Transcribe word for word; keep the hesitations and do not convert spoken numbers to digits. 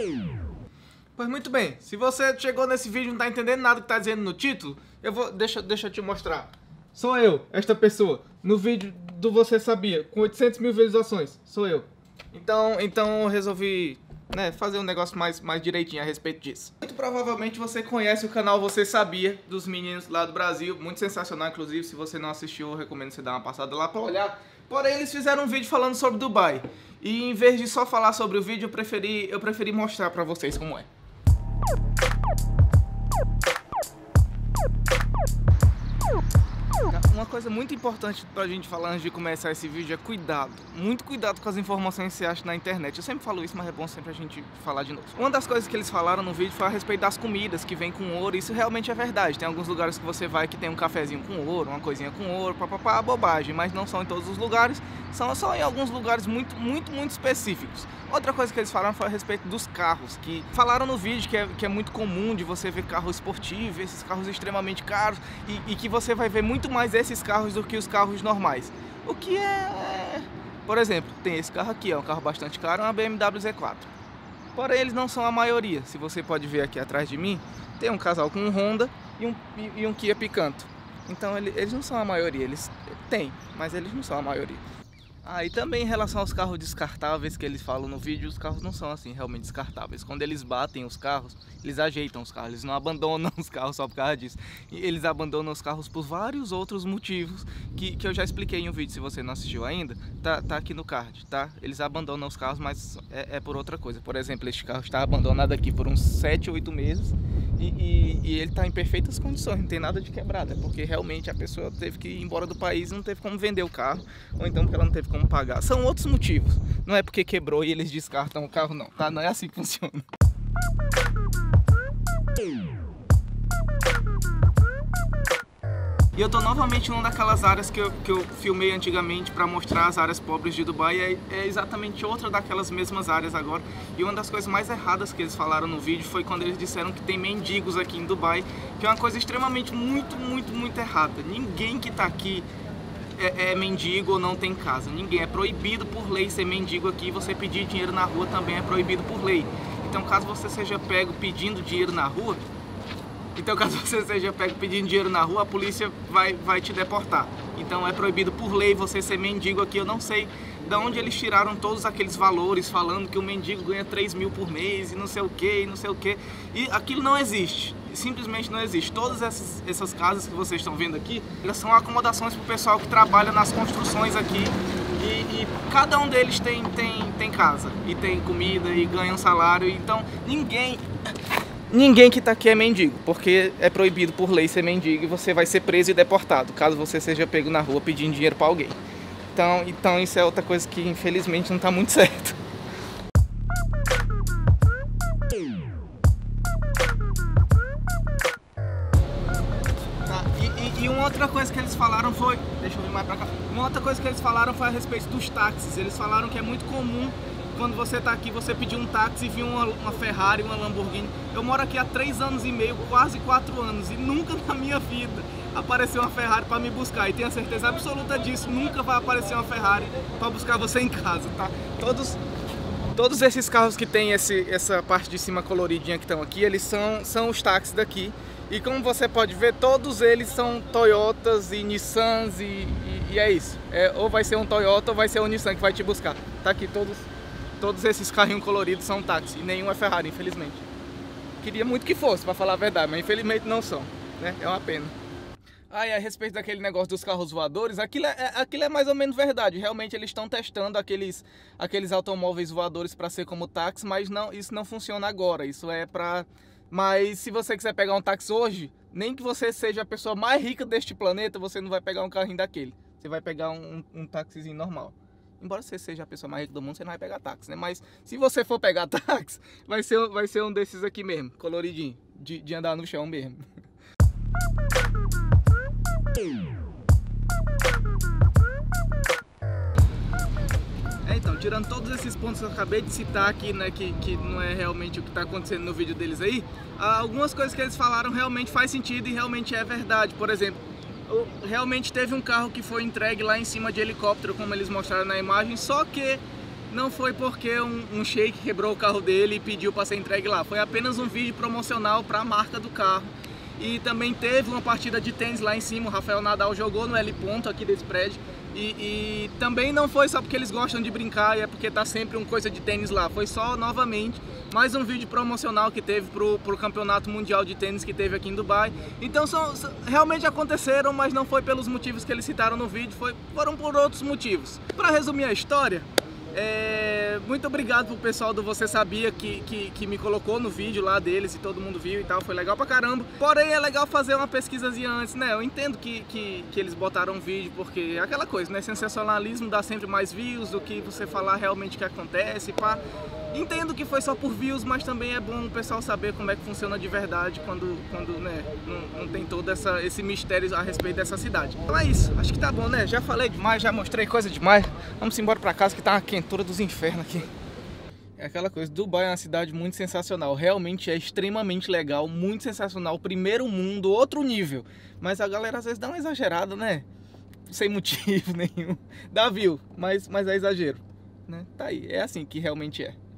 Pois muito bem, se você chegou nesse vídeo e não tá entendendo nada que tá dizendo no título, eu vou, deixa, deixa eu te mostrar. Sou eu, esta pessoa, no vídeo do Você Sabia, com oitocentos mil visualizações, sou eu. Então, então eu resolvi, né, fazer um negócio mais, mais direitinho a respeito disso. Muito provavelmente você conhece o canal Você Sabia, dos meninos lá do Brasil, muito sensacional, inclusive, se você não assistiu, eu recomendo você dar uma passada lá pra olhar. Porém, eles fizeram um vídeo falando sobre Dubai, e em vez de só falar sobre o vídeo, eu preferi, eu preferi mostrar pra vocês como é. Uma coisa muito importante pra gente falar antes de começar esse vídeo é cuidado. Muito cuidado com as informações que você acha na internet. Eu sempre falo isso, mas é bom sempre a gente falar de novo. Uma das coisas que eles falaram no vídeo foi a respeito das comidas que vem com ouro. Isso realmente é verdade. Tem alguns lugares que você vai que tem um cafezinho com ouro, uma coisinha com ouro, papapá, bobagem. Mas não são em todos os lugares. São só em alguns lugares muito, muito, muito específicos. Outra coisa que eles falaram foi a respeito dos carros, que falaram no vídeo que é, que é muito comum de você ver carro esportivo, esses carros extremamente caros, e, e que você vai ver muito mais esses carros do que os carros normais. O que é, é... Por exemplo, tem esse carro aqui, é um carro bastante caro, é uma B M W Z quatro. Porém, eles não são a maioria. Se você pode ver aqui atrás de mim, tem um casal com um Honda e um, e, e um Kia Picanto. Então, ele, eles não são a maioria, eles têm, mas eles não são a maioria. Ah, e também em relação aos carros descartáveis que eles falam no vídeo, os carros não são assim realmente descartáveis. Quando eles batem os carros, eles ajeitam os carros, eles não abandonam os carros só por causa disso. E eles abandonam os carros por vários outros motivos que, que eu já expliquei em um vídeo, se você não assistiu ainda, tá, tá aqui no card, tá? Eles abandonam os carros, mas é, é por outra coisa. Por exemplo, este carro está abandonado aqui por uns sete, oito meses e, e, e ele está em perfeitas condições, não tem nada de quebrado. É porque realmente a pessoa teve que ir embora do país e não teve como vender o carro, ou então porque ela não teve como pagar. São outros motivos. Não é porque quebrou e eles descartam o carro, não, tá? Não é assim que funciona. E eu tô novamente em uma daquelas áreas que eu, que eu filmei antigamente para mostrar as áreas pobres de Dubai. É, é exatamente outra daquelas mesmas áreas agora. E uma das coisas mais erradas que eles falaram no vídeo foi quando eles disseram que tem mendigos aqui em Dubai, que é uma coisa extremamente muito, muito, muito errada. Ninguém que tá aqui É, é mendigo ou não tem casa. Ninguém. É proibido por lei ser mendigo aqui. Você pedir dinheiro na rua também é proibido por lei. Então, caso você seja pego pedindo dinheiro na rua, então caso você seja pego pedindo dinheiro na rua, a polícia vai, vai te deportar. Então é proibido por lei você ser mendigo aqui. Eu não sei de onde eles tiraram todos aqueles valores falando que o mendigo ganha três mil por mês e não sei o que, e não sei o que. E aquilo não existe. Simplesmente não existe. Todas essas, essas casas que vocês estão vendo aqui, elas são acomodações para o pessoal que trabalha nas construções aqui. E, e cada um deles tem, tem, tem casa, e tem comida, e ganha um salário. Então ninguém, ninguém que está aqui é mendigo, porque é proibido por lei ser mendigo e você vai ser preso e deportado, caso você seja pego na rua pedindo dinheiro para alguém. Então, então isso é outra coisa que infelizmente não está muito certo. E uma outra coisa que eles falaram foi... Deixa eu vir mais pra cá. Uma outra coisa que eles falaram foi a respeito dos táxis. Eles falaram que é muito comum, quando você tá aqui, você pedir um táxi e vir uma, uma Ferrari, uma Lamborghini. Eu moro aqui há três anos e meio, quase quatro anos, e nunca na minha vida apareceu uma Ferrari pra me buscar. E tenho a certeza absoluta disso, nunca vai aparecer uma Ferrari pra buscar você em casa, tá? Todos... Todos esses carros que tem esse, essa parte de cima coloridinha que estão aqui, eles são, são os táxis daqui. E como você pode ver, todos eles são Toyotas e Nissans e, e, e é isso. É, ou vai ser um Toyota ou vai ser um Nissan que vai te buscar. Tá aqui, todos, todos esses carrinhos coloridos são táxi e nenhum é Ferrari, infelizmente. Queria muito que fosse, pra falar a verdade, mas infelizmente não são, né? É uma pena. Ah, e a respeito daquele negócio dos carros voadores, aquilo é, aquilo é mais ou menos verdade. Realmente eles estão testando aqueles, aqueles automóveis voadores para ser como táxi, mas não, isso não funciona agora. Isso é para... Mas se você quiser pegar um táxi hoje, nem que você seja a pessoa mais rica deste planeta, você não vai pegar um carrinho daquele. Você vai pegar um, um, um táxizinho normal. Embora você seja a pessoa mais rica do mundo, você não vai pegar táxi, né? Mas se você for pegar táxi, vai ser, vai ser um desses aqui mesmo, coloridinho, de, de andar no chão mesmo. É, então, tirando todos esses pontos que eu acabei de citar aqui, né, que, que não é realmente o que está acontecendo no vídeo deles aí, algumas coisas que eles falaram realmente faz sentido e realmente é verdade. Por exemplo, realmente teve um carro que foi entregue lá em cima de helicóptero, como eles mostraram na imagem, só que não foi porque um, um sheik quebrou o carro dele e pediu para ser entregue lá. Foi apenas um vídeo promocional para a marca do carro. E também teve uma partida de tênis lá em cima, o Rafael Nadal jogou no L ponto aqui desse prédio. E, e também não foi só porque eles gostam de brincar e é porque tá sempre uma coisa de tênis lá. Foi só, novamente, mais um vídeo promocional que teve pro, pro campeonato mundial de tênis que teve aqui em Dubai. Então são, realmente aconteceram, mas não foi pelos motivos que eles citaram no vídeo, foi, foram por outros motivos. Para resumir a história, É, muito obrigado pro pessoal do Você Sabia que, que, que me colocou no vídeo lá deles e todo mundo viu e tal, foi legal pra caramba. Porém é legal fazer uma pesquisazinha antes, né? Eu entendo que, que, que eles botaram um vídeo porque é aquela coisa, né? Sensacionalismo dá sempre mais views do que você falar realmente o que acontece, pá. Entendo que foi só por views, mas também é bom o pessoal saber como é que funciona de verdade quando, quando né, não, não tem todo essa, esse mistério a respeito dessa cidade. Então é isso, acho que tá bom, né? Já falei demais, já mostrei coisa demais. Vamos embora pra casa que tá uma quentura dos infernos aqui. É aquela coisa, Dubai é uma cidade muito sensacional, realmente é extremamente legal, muito sensacional, primeiro mundo, outro nível. Mas a galera às vezes dá uma exagerada, né? Sem motivo nenhum. Dá view, mas, mas é exagero, né? Tá aí, é assim que realmente é.